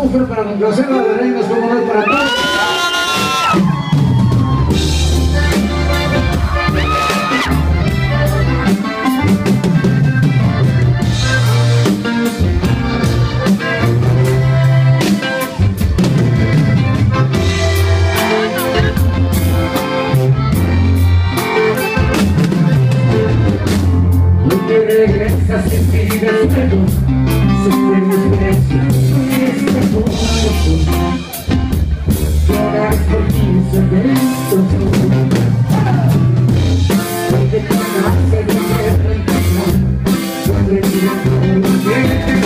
Sufre para complacer a las reinas, como no es para todos. Regresas en mi desvelo, sufre mis precios y este corazón. Lloras por 15 besos. Porque te nace de guerra y pasión, sobreviviendo un bien.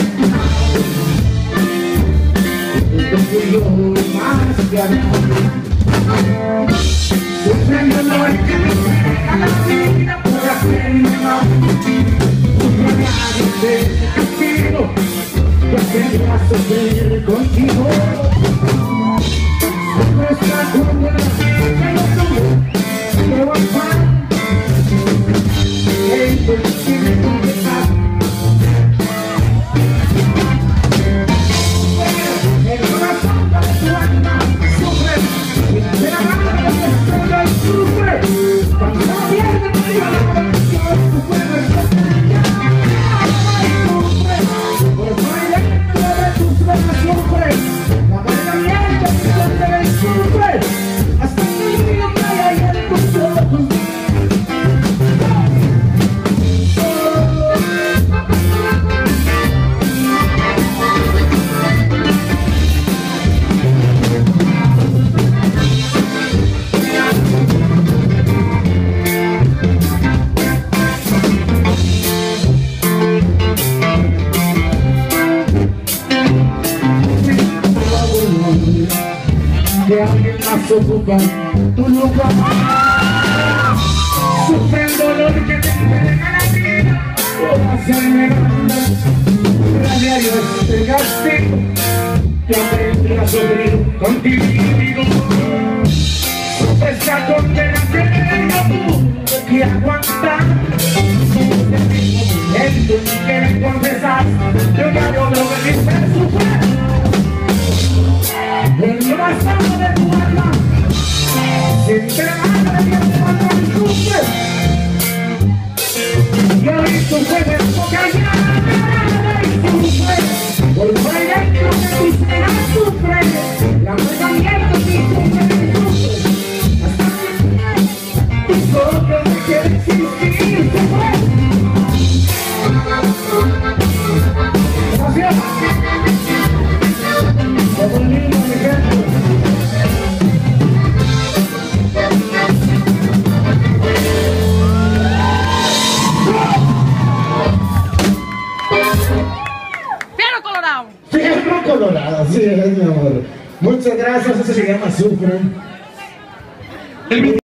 Entonces yo más que amor, sufriendo lo que me pega la vida por hacerme mal. De castigo, yo aprendí a sufrir contigo. No está como la vida lo tuvo, pero afán, el tiene que empezar. El corazón de tu alma sufre, de la mano de la estrella sufre. Cuando no pierde tu vida, tu pueblo que alguien más ocupa tu lugar. Sufre el dolor que te entrega la vida por hacerme grande. Diario este castigo que aprendí a sufrir contigo. Sufre esta condena que no tuve que aguantar. En tu que confesar, yo ya no lo veniste a sufrir. El corazón de tu alma se entrega de Dios cuando sufre. Y hoy tú puedes callar y sufre. Por dentro de tus penas sufre. La muerte abierta y sufre. Hasta que tus ojos dejen de existir. Gracias. Fierro colorado, así es, mi amor. Muchas gracias, eso se llama Sufre.